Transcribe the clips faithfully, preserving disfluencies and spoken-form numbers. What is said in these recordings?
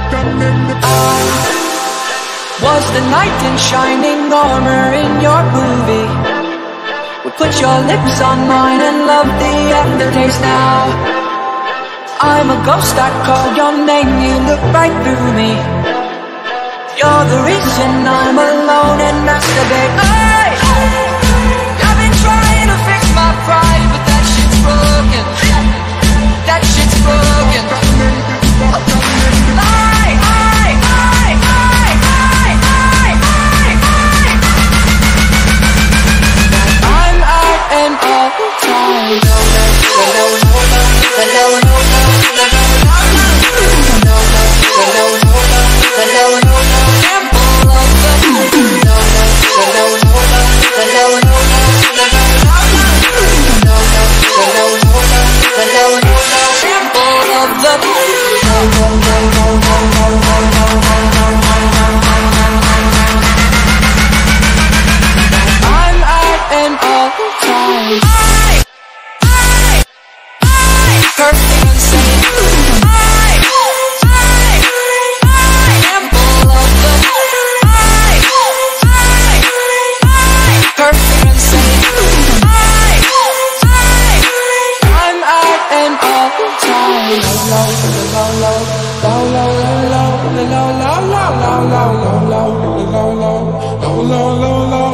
Was the knight in shining armor in your movie? Would put your lips on mine and love the aftertaste now. I'm a ghost, I call your name, you look right through me. You're the reason I'm alone and masturbate. Hey! I've been trying to fix my pride, but that shit's broken. That shit's broken. I, I, I, I, I, I, I, I. I'm out and all the time. No, no, no, no, no, no, no, no, no, no, no, no, no, no. I'm out and all the time. I, I, I, perfect and insane. I, I, I am full of the. I, I, I, perfect and insane. I, I, I'm out and all the time. Low, low, low, low, low, low, low, low, low, low, low, low, low, low, low, low, low.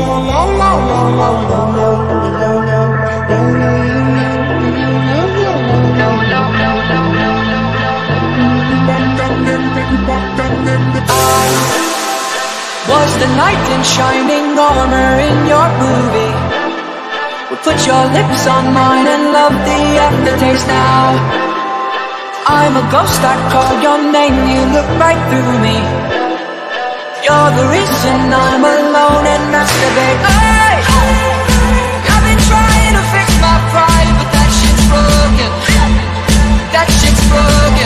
Was the knight in shining armor in your movie? Would put your lips on mine and love the aftertaste now. I'm a ghost, I call your name, you look right through me. You're the reason I'm alone and masturbate. Hey! I've been trying to fix my pride, but that shit's broken. That shit's broken.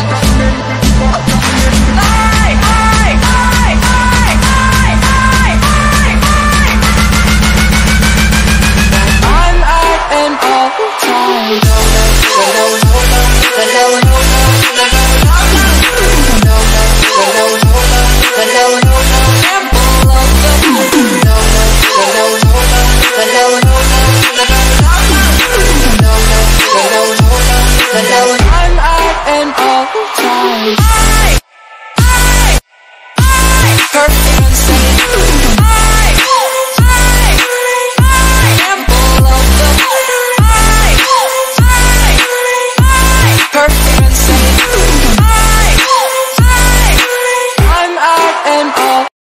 I, I, I, I, I, I, I, I. I'm out and all the time. No, no, no, no, no, no, no, no. I'm out and all the time. I, I, I, perfect.